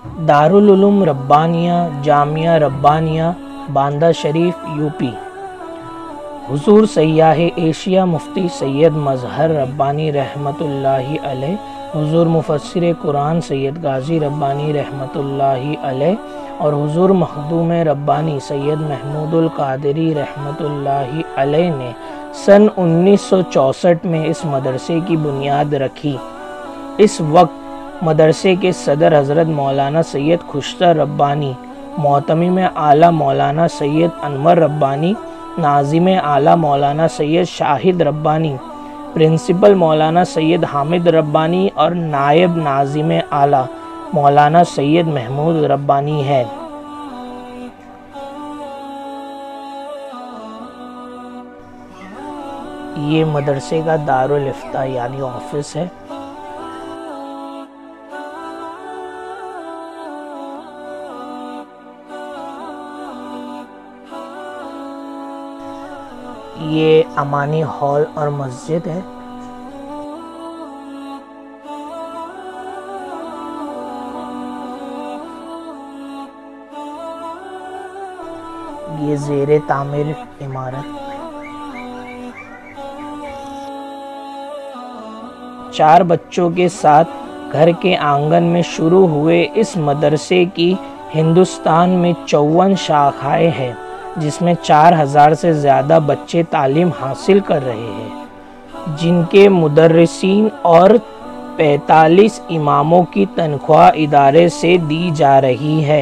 Darul Uloom Rabbania Jamia Rabbania Banda Sharif UP. हुजूर सय्याह Asia मुफ्ती सैयद मजहर रब्बानी रहमतुल्लाहि अलैह, हुजूर मुफस्सिर कुरान सैयद गाजी रब्बानी रहमतुल्लाहि अलैह और हुजूर मखदूम रब्बानी सैयद महमूदुल कादरी रहमतुल्लाहि अलैह ने सन 1964 में इस मदरसे की बुनियाद रखी। इस वक्त मदरसे के सदर हज़रत मौलाना सैयद खुशतर रब्बानी, मोहतमिम आला मौलाना सैयद अनवर रब्बानी, नाज़िम आला मौलाना सैयद शाहिद रब्बानी, प्रिंसिपल मौलाना सैयद हामिद रब्बानी और नायब नाज़िम आला मौलाना सैयद महमूद रब्बानी है। ये मदरसे का दारुल इफ्ता यानी ऑफिस है। ये अमानी हॉल और मस्जिद है। ये ज़ेरे तामीर इमारत। 4 बच्चों के साथ घर के आंगन में शुरू हुए इस मदरसे की हिंदुस्तान में 54 शाखाएं हैं, जिसमें 4000 से ज़्यादा बच्चे तालीम हासिल कर रहे हैं, जिनके मुदर्रिसीन और 45 इमामों की तनख्वाह इदारे से दी जा रही है।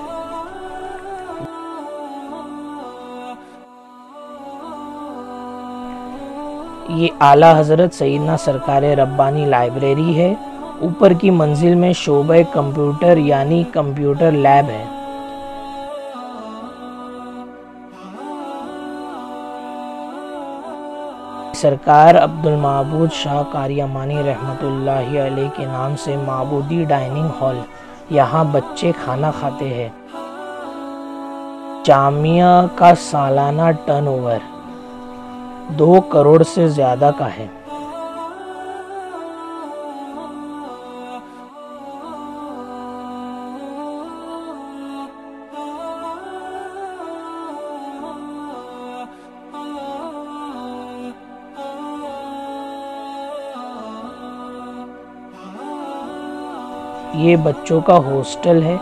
ये आला हज़रत सैयदना सरकार रब्बानी लाइब्रेरी है। ऊपर की मंजिल में शोबे कंप्यूटर यानी कंप्यूटर लैब है। सरकार अब्दुल माबूद शाह कारियामानी रहमतुल्लाहि अलैह के नाम से माबूदी डाइनिंग हॉल, यहाँ बच्चे खाना खाते हैं। जामिया का सालाना टर्नओवर 2 करोड़ से ज़्यादा का है। ये बच्चों का हॉस्टल है।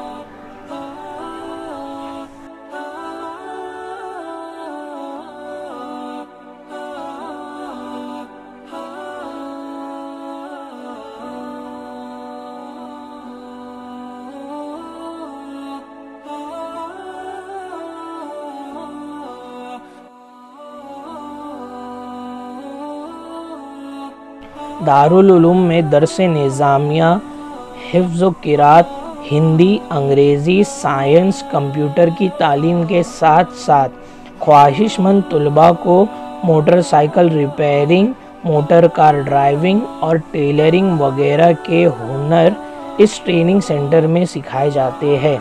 दारुल उलूम में दरसे निज़ामिया, हिफ्ज़ व क़िरात, हिंदी, अंग्रेज़ी, साइंस, कंप्यूटर की तालीम के साथ साथ ख्वाहिशमंद तलबा को motorcycle repairing, motor car driving और टेलरिंग वगैरह के हुनर इस ट्रेनिंग सेंटर में सिखाए जाते हैं।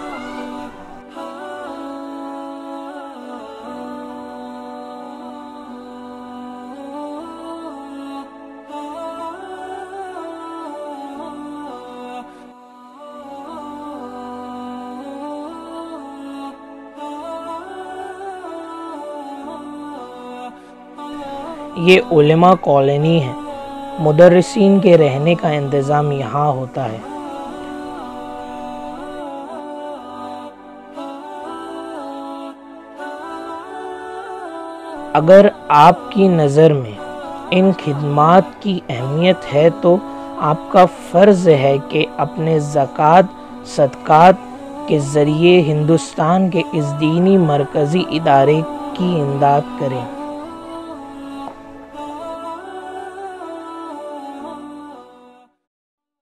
ये उलेमा कॉलोनी है। मुदर्रिसीन के रहने का इंतज़ाम यहाँ होता है। अगर आपकी नज़र में इन खिदमात की अहमियत है तो आपका फ़र्ज़ है कि अपने ज़कात सदक़ात के ज़रिए हिंदुस्तान के इस दीनी मरकज़ी इदारे की इमदाद करें।